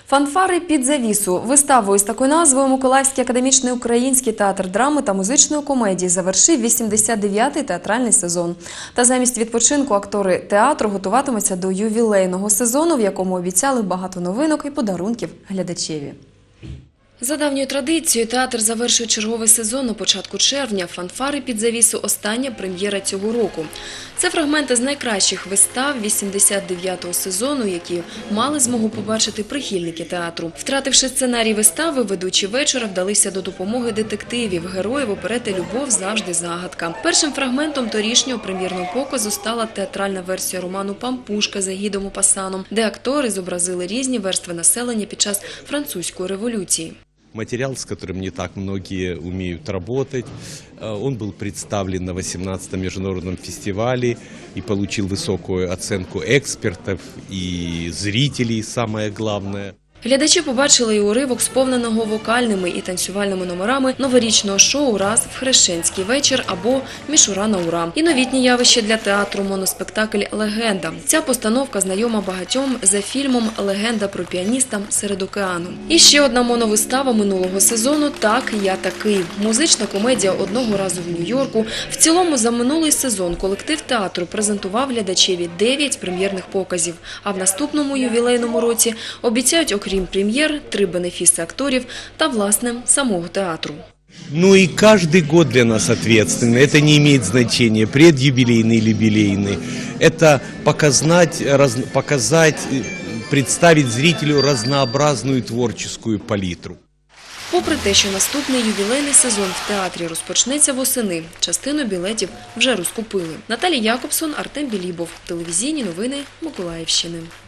Фанфари під завісу. Виставою з такою назвою Миколаївський академічний український театр драми та музичної комедії завершив 89-й театральний сезон. Та замість відпочинку актори театру готуватимуться до ювілейного сезону, в якому обіцяли багато новинок і подарунків глядачеві. За давньою традицією театр завершує черговий сезон на початку червня. «Фанфари під завісу» – остання прем'єра цього року. Це фрагменти з найкращих вистав 89-го сезону, які мали змогу побачити прихильники театру. Втративши сценарій вистави, ведучі вечора вдалися до допомоги детективів. Героїв оперети «Любов завжди загадка». Першим фрагментом торішнього прем'єрного показу стала театральна версія роману «Пампушка» за Гідом Мопассаном, де актори зобразили різні верстви населення під час французької революції. Материал, с которым не так многие умеют работать. Он был представлен на 18-м международном фестивале и получил высокую оценку экспертов и зрителей, самое главное. Глядачі побачили і уривок, сповненого вокальними і танцювальними номерами новорічного шоу «Раз в хрещенський вечір» або «Мішура на ура». І новітнє явище для театру – моноспектакль «Легенда». Ця постановка знайома багатьом за фільмом «Легенда про піаніста серед океану». І ще одна моновистава минулого сезону «Так, я такий». Музична комедія «Одного разу в Нью-Йорку». В цілому за минулий сезон колектив театру презентував глядачеві 9 прем'єрних показів, а в наступному ювілейному році обіцяють, окрім прем'єр, 3 бенефіси акторів та, власне, самого театру. Ну и каждый год для нас ответственный. Это не имеет значения, предюбилейный или юбилейный. Это показать, представить зрителю разнообразную творческую палитру. Попри те, що наступний ювілейний сезон в театрі розпочнеться восени, частину білетів вже розкупили. Наталія Якобсон, Артем Білібов. Телевізійні новини Миколаївщини.